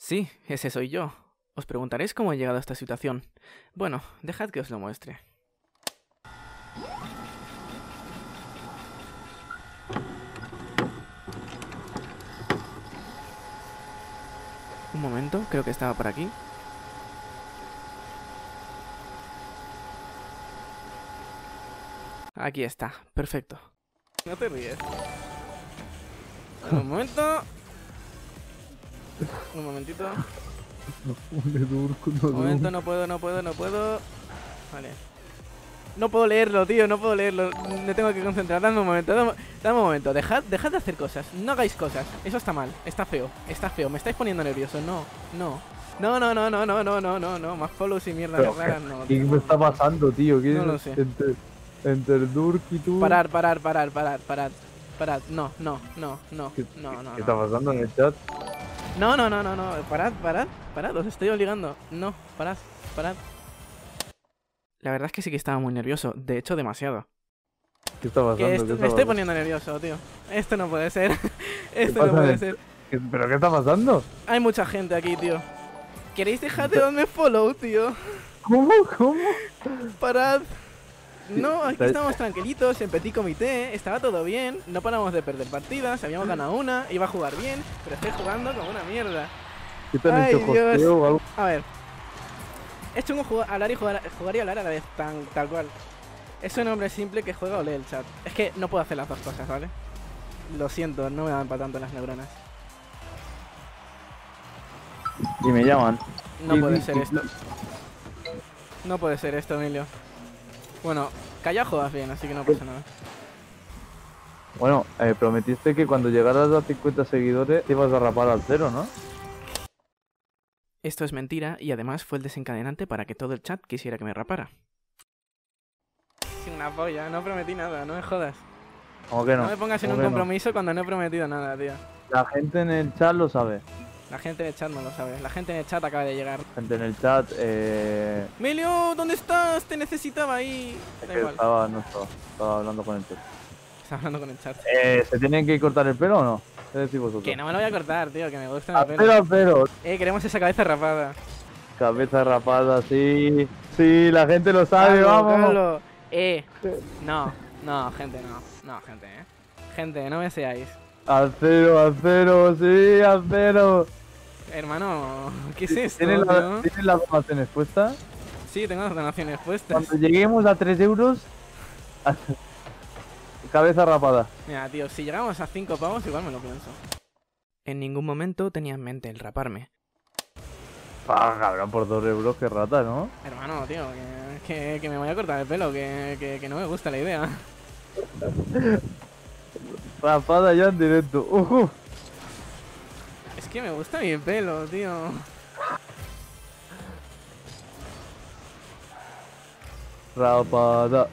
Sí, ese soy yo. Os preguntaréis cómo he llegado a esta situación. Bueno, dejad que os lo muestre. Un momento, creo que estaba por aquí. Aquí está, perfecto. No te ríes. Un momento. Un momentito. Un momento, no puedo. Vale. No puedo leerlo, tío, no puedo leerlo. Me tengo que concentrar. Dame un momento, dame un momento. Dejad de hacer cosas. No hagáis cosas. Eso está mal. Está feo. Me estáis poniendo nervioso. No. No. Más follows y mierda raras, no. ¿Qué me está pasando, tío? No lo sé. Entre el Durk y tú. Parad. No. ¿Qué está pasando en el chat? No. Parad. Os estoy obligando. No, parad. La verdad es que sí que estaba muy nervioso. De hecho, demasiado. ¿Qué está pasando? Me estoy poniendo nervioso, tío. Esto no puede ser. Esto no puede ser. ¿Pero qué está pasando? Hay mucha gente aquí, tío. ¿Queréis dejar de darme follow, tío? ¿Cómo? Parad. No, aquí estamos tranquilitos, en petit comité, estaba todo bien, no paramos de perder partidas, habíamos ganado una, iba a jugar bien, pero estoy jugando como una mierda. ¿Qué te han hecho hosteo o algo? A ver, es chungo jugar y hablar a la vez, tal cual. Es un hombre simple que juega o lee el chat. Es que no puedo hacer las dos cosas, ¿vale? Lo siento, no me dan para tanto las neuronas. Y me llaman. No puede ser esto. No puede ser esto, Emilio. Bueno, calla juegas bien, así que no pasa nada. Bueno, prometiste que cuando llegaras a 50 seguidores te ibas a rapar al 0, ¿no? Esto es mentira y además fue el desencadenante para que todo el chat quisiera que me rapara. Sin una polla, no prometí nada, no me jodas. ¿Cómo que no? No me pongas en un compromiso cuando no he prometido nada, tío. La gente en el chat lo sabe. La gente en el chat no lo sabe. La gente en el chat acaba de llegar. Gente en el chat, Emilio, ¿dónde estás? Te necesitaba ahí. Es que estaba hablando con el chat. Estaba hablando con el chat. ¿Se tienen que cortar el pelo o no? ¿Qué decís vosotros? Que no me lo voy a cortar, tío, que me gusta mi pelo. Pero. Queremos esa cabeza rapada. Cabeza rapada, sí. Sí, la gente lo sabe, vamos. Carlos. No, gente, no, gente, Gente, no me seáis. Al cero, sí, al cero. Hermano, ¿qué es esto? ¿Tienes las donaciones puestas? Sí, tengo las donaciones puestas. Cuando lleguemos a 3 euros, cabeza rapada. Mira, tío, si llegamos a 5 pavos, igual me lo pienso. En ningún momento tenía en mente el raparme. Cabrón, por 2 euros, qué rata, ¿no? Hermano, tío, que me voy a cortar el pelo, que no me gusta la idea. Rapada ya en directo. Es que me gusta mi pelo, tío. Rapada.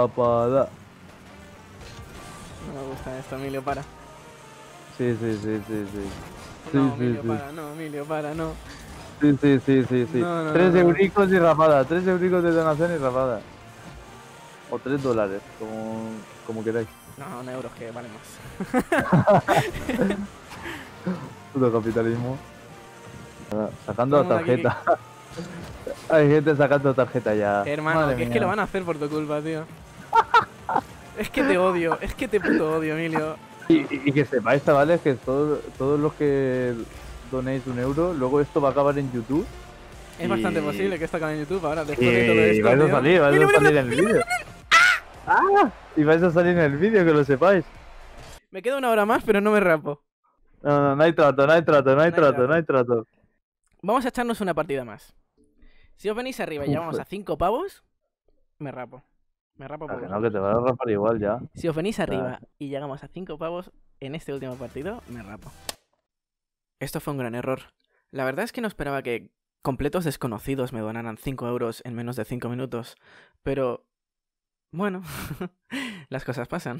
No me gusta esto, Emilio, para. Sí. No, Emilio, para, no, Emilio, para, no. Sí. No, 3 euricos y rapada. 3 euricos de donación y rapada. O 3 dólares, como queráis. No, 1 euro, que vale más. Puto capitalismo. Sacando la tarjeta. Hay gente sacando tarjeta ya. Hermano, Madre que es mía. que lo van a hacer por tu culpa, tío. Es que te odio, puto odio, Emilio. Y que sepáis, chavales, que todos los que donéis 1 euro, luego esto va a acabar en YouTube. Es bastante posible que esto acabe en YouTube ahora, después de todo esto, y vais a salir, tío. en el vídeo. Y vais a salir en el vídeo, que lo sepáis. Me queda 1 hora más, pero no me rapo. No hay trato. Vamos a echarnos una partida más. Si os venís arriba y llegamos a 5 pavos, me rapo. Me rapo por No, que te vas a rapar igual ya. Si os venís arriba y llegamos a 5 pavos en este último partido, me rapo. Esto fue un gran error. La verdad es que no esperaba que completos desconocidos me donaran 5 euros en menos de 5 minutos. Pero... bueno, las cosas pasan.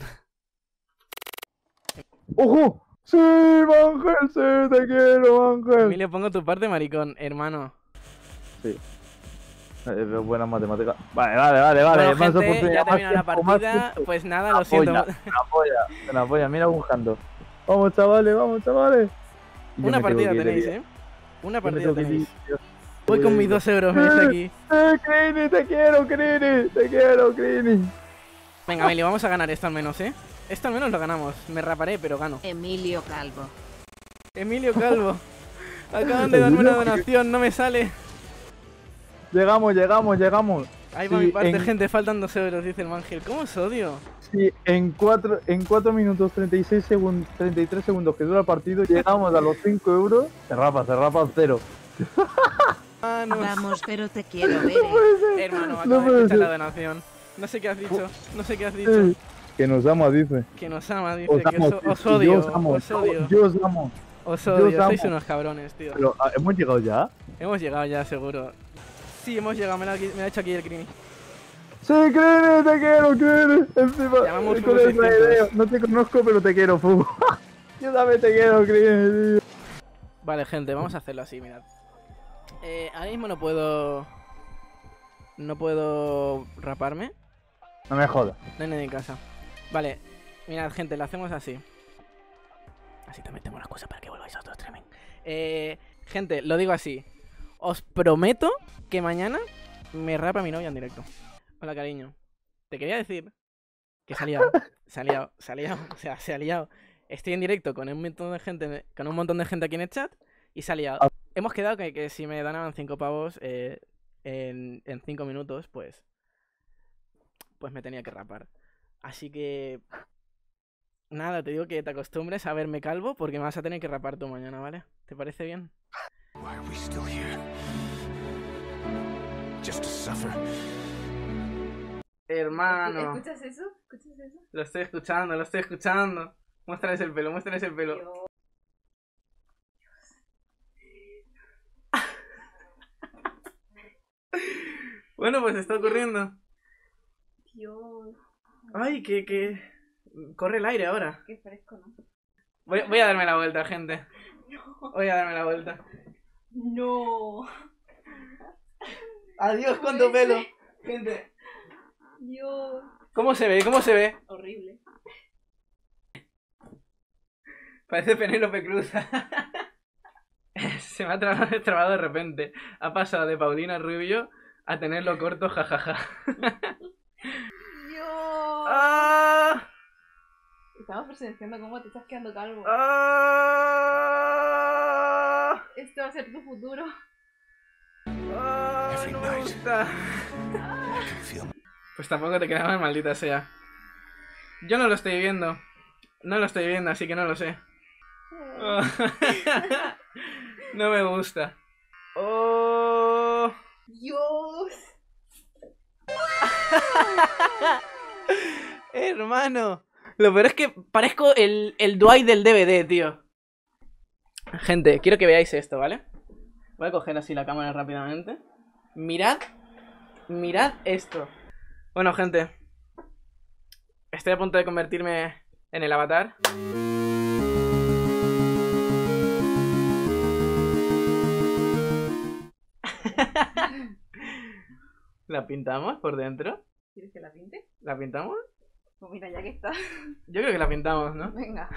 ¡Ojo! ¡Sí, Ángel! ¡Sí, te quiero, Ángel! Emilio, pongo tu parte, maricón, hermano. Sí. Veo buenas matemáticas. Vale. Bueno, Más gente, oportunidad, ya más terminó la tiempo, más partida. tiempo. Pues nada, lo siento. Me la apoya, mira buscando. Vamos, chavales. Una partida tenéis, Una Yo me partida tengo que ir, tenéis. Dios. Voy con mis 2 euros, me dice aquí. Crini, te quiero, Crini. Te quiero, Crini. Venga, Meli, vamos a ganar esto al menos, ¿eh? Esto al menos lo ganamos. Me raparé, pero gano. Emilio Calvo. Emilio Calvo. Acaban de darme una donación, no me sale. Llegamos, llegamos, llegamos. Ahí va Sí, mi parte, en- gente, faltan 2 euros, dice el Mangel. ¿Cómo os odio? Sí, en 4 minutos 36 segundos, 33 segundos que dura el partido, llegamos a los 5 euros. Se rapa al cero. Vamos, pero te quiero ver. Hermano, No acabo de puede escuchar la ser. donación. No sé qué has dicho, no sé qué has dicho. Que nos ama, dice. Que nos ama, dice Os que amo, os sí, odio, yo os amo, os odio, yo os amo. os yo odio, os sois amo. unos cabrones, tío. Pero, ¿hemos llegado ya? Hemos llegado ya, seguro. Sí, hemos llegado, me lo ha hecho aquí el Crini. Sí, Crini, te quiero, Crini. Encima, Llamamos con Fugo el 600. raideo. No te conozco, pero te quiero, Fugo. Yo también te quiero, Crini, tío. Vale, gente, vamos a hacerlo así, mirad. Ahora mismo no puedo... No puedo raparme. No me jodas. No hay nadie en casa. Vale, mirad, gente, lo hacemos así. Así también tengo una excusa para que volváis a otro streaming. Gente, lo digo así. Os prometo que mañana me rapa mi novia en directo. Hola, cariño. Te quería decir que se ha liado. Se ha liado, se ha liado. O sea, se ha liado. Estoy en directo con un montón de gente, aquí en el chat y se ha liado. Hemos quedado que si me donaban 5 pavos en 5 minutos, pues me tenía que rapar. Así que... Nada, te digo que te acostumbres a verme calvo porque me vas a tener que rapar tú mañana, ¿vale? ¿Te parece bien? Why are we still here? Just to suffer. Hermano, ¿Escuchas eso? ¿Escuchas eso? lo estoy escuchando, lo estoy escuchando. Muéstrales el pelo, muéstrales el pelo. Dios. Bueno, pues está ocurriendo. Dios. Ay, que... Corre el aire ahora. Qué fresco, ¿no? Voy a darme la vuelta, gente. Voy a darme la vuelta. No. Adiós con tu pelo. Gente, Dios. ¿cómo se ve? ¿Cómo se ve? Horrible. Parece Penélope Cruz. Se me ha trabado de repente. Ha pasado de Paulina Rubio a tenerlo corto, jajaja. Dios. ¡Ah! Estamos presenciando cómo te estás quedando calvo. ¡Ah! Este va a ser tu futuro. ¡Ah! Every No me night. gusta. I can feel Pues tampoco te queda mal, maldita sea. Yo no lo estoy viendo. No lo estoy viendo, así que no lo sé. No me gusta. ¡Oh! Dios. Hermano. Lo peor es que parezco el Dwight del DVD, tío. Gente, quiero que veáis esto, ¿vale? Voy a coger así la cámara rápidamente. Mirad. Mirad esto. Bueno, gente. Estoy a punto de convertirme en el avatar. ¿La pintamos por dentro? ¿Quieres que la pinte? ¿La pintamos? Pues mira, ya que está. Yo creo que la pintamos, ¿no? Venga.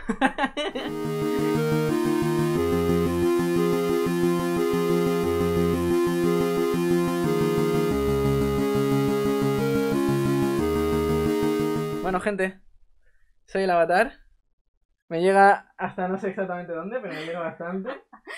Bueno, gente, soy el avatar. Me llega hasta no sé exactamente dónde, pero me llega bastante.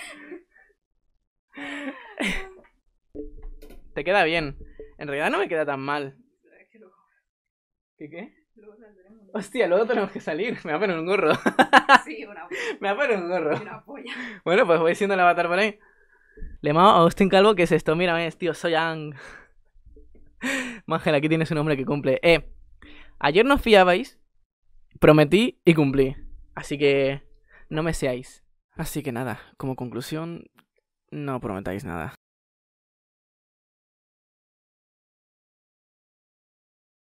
Te queda bien. En realidad no me queda tan mal. ¿Qué? Luego saldremos. Hostia, luego tenemos que salir. Me va a poner un gorro. Sí, una Me va a poner un gorro. polla. Bueno, pues voy siendo el avatar por ahí. Le mamo a Austin Calvo, ¿qué es esto? Mírame, tío, soy Ang. Mangel, aquí tienes un hombre que cumple. Ayer no fiabais, prometí y cumplí. Así que no me seáis. Así que nada, como conclusión, no prometáis nada.